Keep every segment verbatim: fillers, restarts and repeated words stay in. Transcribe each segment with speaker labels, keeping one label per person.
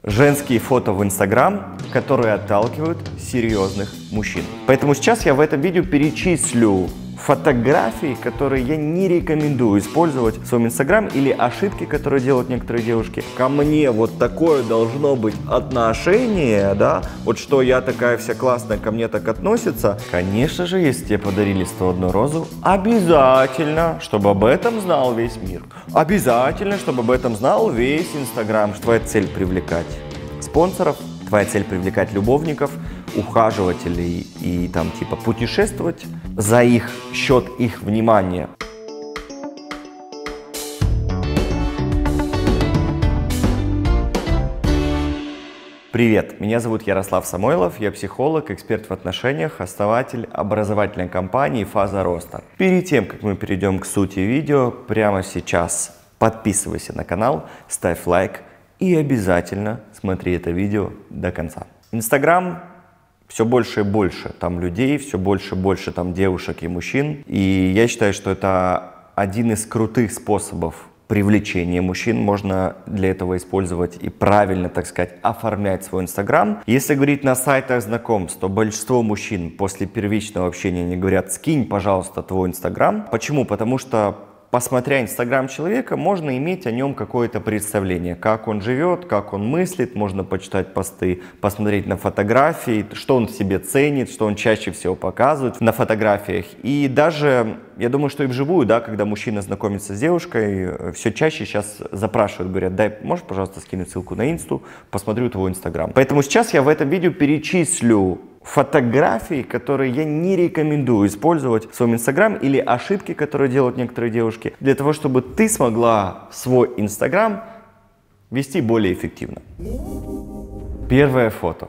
Speaker 1: Женские фото в Инстаграм, которые отталкивают серьезных мужчин. Поэтому сейчас я в этом видео перечислю фотографии, которые я не рекомендую использовать в своем Инстаграм, или ошибки, которые делают некоторые девушки. Ко мне вот такое должно быть отношение, да, вот что я такая вся классная, ко мне так относится. Конечно же, если тебе подарили сто одну розу, обязательно, чтобы об этом знал весь мир. Обязательно, чтобы об этом знал весь Инстаграм. Твоя цель привлекать спонсоров, твоя цель привлекать любовников, ухаживателей и там типа путешествовать за их счет, их внимания. Привет, меня зовут Ярослав Самойлов, я психолог, эксперт в отношениях, основатель образовательной компании «Фаза роста». Перед тем, как мы перейдем к сути видео, прямо сейчас подписывайся на канал, ставь лайк и обязательно смотри это видео до конца. Инстаграм. Все больше и больше там людей, все больше и больше там девушек и мужчин. И я считаю, что это один из крутых способов привлечения мужчин. Можно для этого использовать и правильно, так сказать, оформлять свой Инстаграм. Если говорить на сайтах знакомств, то большинство мужчин после первичного общения не говорят: скинь, пожалуйста, твой Инстаграм. Почему? Потому что, посмотря Инстаграм человека, можно иметь о нем какое-то представление, как он живет, как он мыслит, можно почитать посты, посмотреть на фотографии, что он в себе ценит, что он чаще всего показывает на фотографиях. И даже, я думаю, что и вживую, да, когда мужчина знакомится с девушкой, все чаще сейчас запрашивают, говорят: дай, можешь, пожалуйста, скинуть ссылку на Инсту, посмотрю твой Инстаграм. Поэтому сейчас я в этом видео перечислю фотографии, которые я не рекомендую использовать в своем Инстаграм, или ошибки, которые делают некоторые девушки, для того, чтобы ты смогла свой Инстаграм вести более эффективно. Первое фото.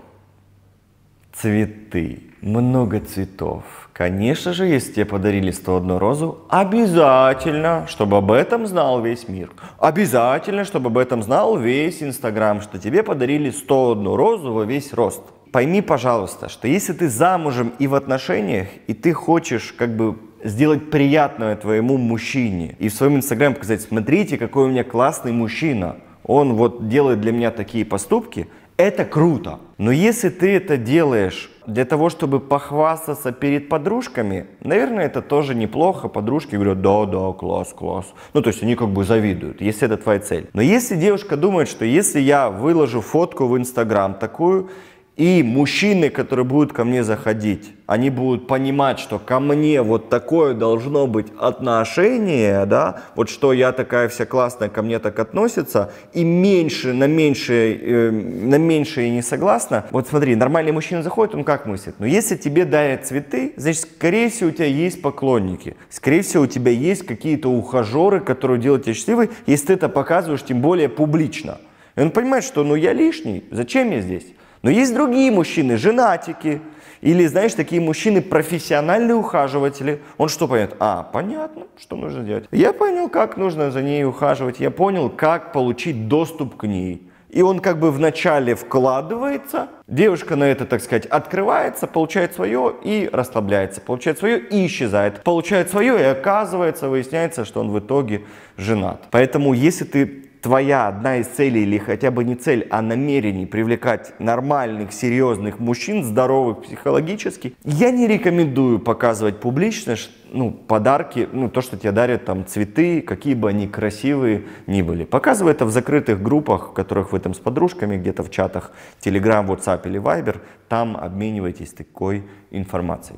Speaker 1: Цветы. Много цветов. Конечно же, если тебе подарили сто одну розу, обязательно, чтобы об этом знал весь мир. Обязательно, чтобы об этом знал весь Инстаграм, что тебе подарили сто одну розу во весь рост. Пойми, пожалуйста, что если ты замужем и в отношениях, и ты хочешь как бы сделать приятное твоему мужчине, и в своем Инстаграме показать: смотрите, какой у меня классный мужчина, он вот делает для меня такие поступки, это круто. Но если ты это делаешь для того, чтобы похвастаться перед подружками, наверное, это тоже неплохо. Подружки говорят: да, да, класс, класс. Ну, то есть они как бы завидуют, если это твоя цель. Но если девушка думает, что если я выложу фотку в Инстаграм такую, и мужчины, которые будут ко мне заходить, они будут понимать, что ко мне вот такое должно быть отношение, да, вот что я такая вся классная, ко мне так относится, и меньше, на меньше, э, на меньше я не согласна. Вот смотри, нормальный мужчина заходит, он как мыслит? Но если тебе дарят цветы, значит, скорее всего, у тебя есть поклонники, скорее всего, у тебя есть какие-то ухажеры, которые делают тебя счастливой, если ты это показываешь, тем более публично. И он понимает, что ну я лишний, зачем я здесь? Но есть другие мужчины, женатики, или, знаешь, такие мужчины, профессиональные ухаживатели. Он что поймет? А, понятно, что нужно делать. Я понял, как нужно за ней ухаживать, я понял, как получить доступ к ней. И он как бы вначале вкладывается, девушка на это, так сказать, открывается, получает свое и расслабляется, получает свое и исчезает, получает свое и оказывается, выясняется, что он в итоге женат. Поэтому если ты... Твоя одна из целей, или хотя бы не цель, а намерений привлекать нормальных, серьезных мужчин, здоровых психологически, я не рекомендую показывать публично, ну, подарки, ну, то, что тебе дарят там цветы, какие бы они красивые ни были. Показывай это в закрытых группах, в которых вы там с подружками, где-то в чатах Telegram, WhatsApp или Viber, там обменивайтесь такой информацией.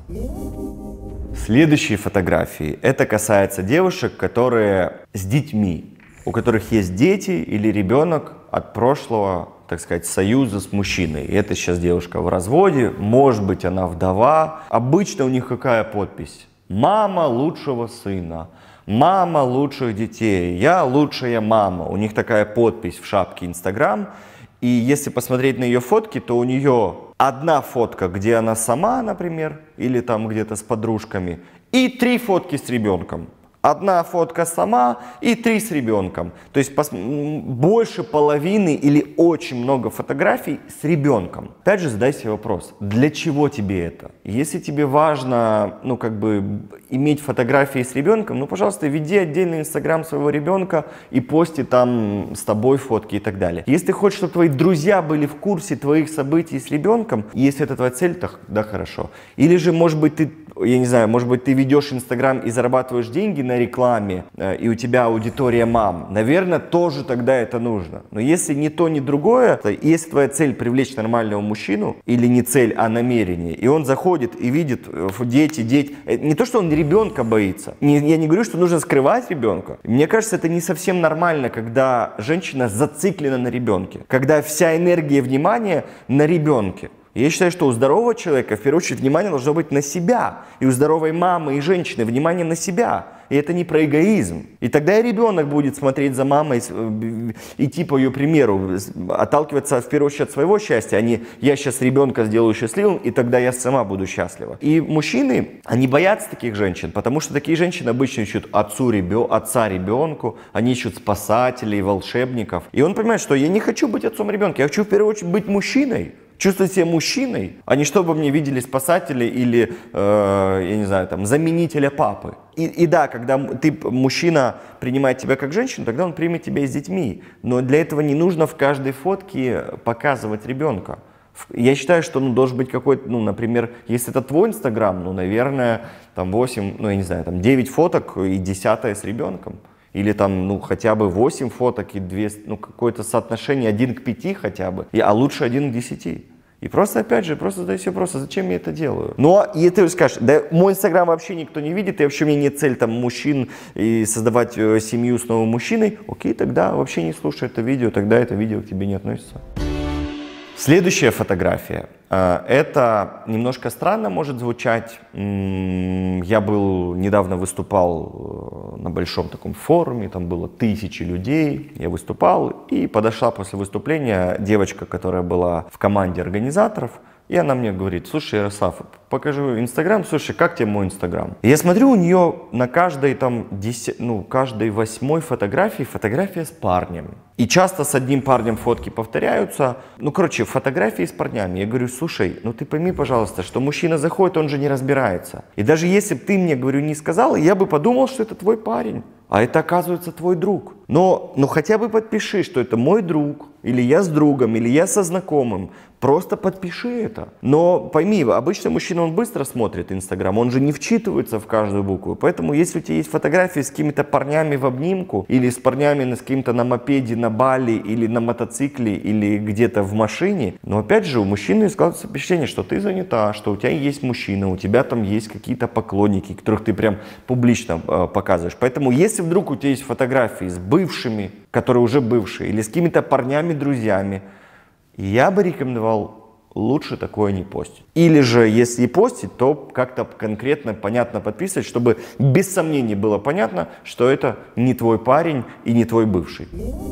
Speaker 1: Следующие фотографии, это касается девушек, которые с детьми, у которых есть дети или ребенок от прошлого, так сказать, союза с мужчиной. И это сейчас девушка в разводе, может быть, она вдова. Обычно у них какая подпись? Мама лучшего сына, мама лучших детей, я лучшая мама. У них такая подпись в шапке Инстаграм. И если посмотреть на ее фотки, то у нее одна фотка, где она сама, например, или там где-то с подружками, и три фотки с ребенком. Одна фотка сама и три с ребенком. То есть пос... больше половины или очень много фотографий с ребенком. Опять же, задай себе вопрос, для чего тебе это? Если тебе важно, ну, как бы, иметь фотографии с ребенком, ну, пожалуйста, веди отдельный инстаграм своего ребенка и пости там с тобой фотки и так далее. Если ты хочешь, чтобы твои друзья были в курсе твоих событий с ребенком, если это твоя цель, то да, хорошо. Или же, может быть, ты, я не знаю, может быть, ты ведешь инстаграм и зарабатываешь деньги на рекламе, э, и у тебя аудитория мам. Наверное, тоже тогда это нужно. Но если ни то, ни другое, то если твоя цель привлечь нормального мужчину, или не цель, а намерение, и он заходит и видит э, дети, дети, э, не то, что он ребенка боится. Не, я не говорю, что нужно скрывать ребенка. Мне кажется, это не совсем нормально, когда женщина зациклена на ребенке, когда вся энергия внимания на ребенке. Я считаю, что у здорового человека, в первую очередь, внимание должно быть на себя. И у здоровой мамы и женщины внимание на себя. И это не про эгоизм. И тогда и ребенок будет смотреть за мамой, идти по ее примеру, отталкиваться в первую очередь от своего счастья, а не я сейчас ребенка сделаю счастливым, и тогда я сама буду счастлива. И мужчины, они боятся таких женщин, потому что такие женщины обычно ищут отцу, ребё, отца ребенку, они ищут спасателей, волшебников. И он понимает, что я не хочу быть отцом ребенка, я хочу в первую очередь быть мужчиной. Чувствовать себя мужчиной, а не чтобы мне видели спасатели или, э, я не знаю, там, заменителя папы. И, и да, когда ты, мужчина принимает тебя как женщину, тогда он примет тебя и с детьми. Но для этого не нужно в каждой фотке показывать ребенка. Я считаю, что ну, должен быть какой-то, ну, например, если это твой инстаграм, ну, наверное, там восемь, ну, я не знаю, там девять фоток и десятая с ребенком. Или там, ну, хотя бы восемь фоток и две, ну, какое-то соотношение один к пяти хотя бы, и, а лучше один к десяти. И просто, опять же, просто задай себе вопрос, а зачем я это делаю? Но и ты скажешь, да мой инстаграм вообще никто не видит, и вообще у меня нет цели там мужчин и создавать э, семью с новым мужчиной. Окей, тогда вообще не слушай это видео, тогда это видео к тебе не относится. Следующая фотография. Это немножко странно может звучать. Я был, недавно выступал на большом таком форуме, там было тысячи людей. Я выступал, и подошла после выступления девочка, которая была в команде организаторов. И она мне говорит: слушай, Ярослав, покажу инстаграм, слушай, как тебе мой инстаграм? И я смотрю, у нее на каждой там, десять, ну, каждой восьмой фотографии фотография с парнем. И часто с одним парнем фотки повторяются. Ну, короче, фотографии с парнями. Я говорю: слушай, ну ты пойми, пожалуйста, что мужчина заходит, он же не разбирается. И даже если бы ты мне, говорю, не сказал, я бы подумал, что это твой парень. А это, оказывается, твой друг. Но, ну хотя бы подпиши, что это мой друг, или я с другом, или я со знакомым. Просто подпиши это. Но пойми, обычно мужчина, он быстро смотрит Инстаграм, он же не вчитывается в каждую букву. Поэтому, если у тебя есть фотографии с какими-то парнями в обнимку, или с парнями с каким-то на мопеде, на Бали, или на мотоцикле, или где-то в машине, но опять же, у мужчины складывается впечатление, что ты занята, что у тебя есть мужчина, у тебя там есть какие-то поклонники, которых ты прям публично э, показываешь. Поэтому, если вдруг у тебя есть фотографии с бывшими, которые уже бывшие, или с какими-то парнями-друзьями, я бы рекомендовал лучше такое не постить. Или же, если и постить, то как-то конкретно, понятно подписывать, чтобы без сомнений было понятно, что это не твой парень и не твой бывший.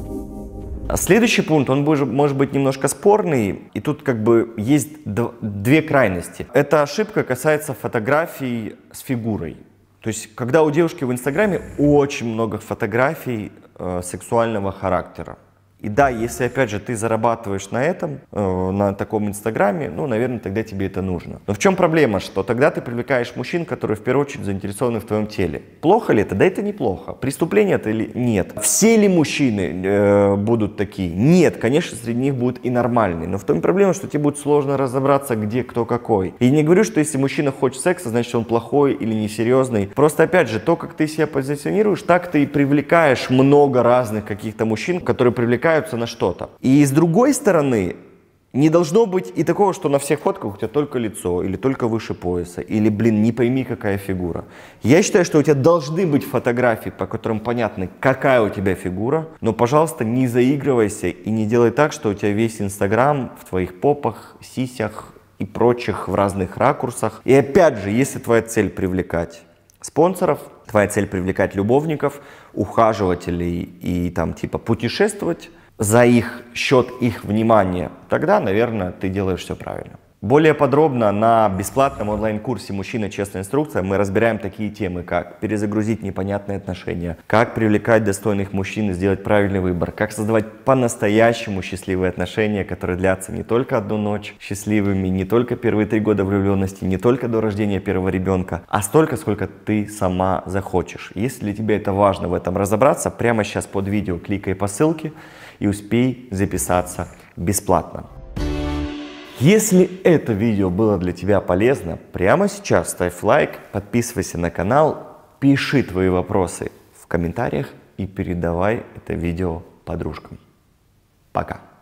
Speaker 1: А следующий пункт, он может быть немножко спорный, и тут как бы есть две крайности. Эта ошибка касается фотографий с фигурой. То есть, когда у девушки в Инстаграме очень много фотографий э, сексуального характера. И да, если, опять же, ты зарабатываешь на этом, э, на таком Инстаграме, ну, наверное, тогда тебе это нужно. Но в чем проблема? Что тогда ты привлекаешь мужчин, которые в первую очередь заинтересованы в твоем теле. Плохо ли это? Да это неплохо. Преступление это или нет? Все ли мужчины э, будут такие? Нет, конечно, среди них будут и нормальные. Но в том проблема, что тебе будет сложно разобраться, где кто какой. И не говорю, что если мужчина хочет секса, значит, он плохой или несерьезный. Просто, опять же, то, как ты себя позиционируешь, так ты и привлекаешь много разных каких-то мужчин, которые привлекают на что-то. И с другой стороны, не должно быть и такого, что на всех фотках у тебя только лицо, или только выше пояса, или, блин, не пойми, какая фигура. Я считаю, что у тебя должны быть фотографии, по которым понятно, какая у тебя фигура, но, пожалуйста, не заигрывайся и не делай так, что у тебя весь Инстаграм в твоих попах, сисях и прочих в разных ракурсах. И опять же, если твоя цель привлекать спонсоров, твоя цель привлекать любовников, ухаживателей и там типа путешествовать за их счет, их внимания, тогда, наверное, ты делаешь все правильно. Более подробно на бесплатном онлайн-курсе «Мужчина. Честная инструкция» мы разбираем такие темы, как перезагрузить непонятные отношения, как привлекать достойных мужчин и сделать правильный выбор, как создавать по-настоящему счастливые отношения, которые длятся не только одну ночь счастливыми, не только первые три года влюбленности, не только до рождения первого ребенка, а столько, сколько ты сама захочешь. Если для тебя это важно в этом разобраться, прямо сейчас под видео кликай по ссылке и успей записаться бесплатно. Если это видео было для тебя полезно, прямо сейчас ставь лайк, подписывайся на канал, пиши твои вопросы в комментариях и передавай это видео подружкам. Пока!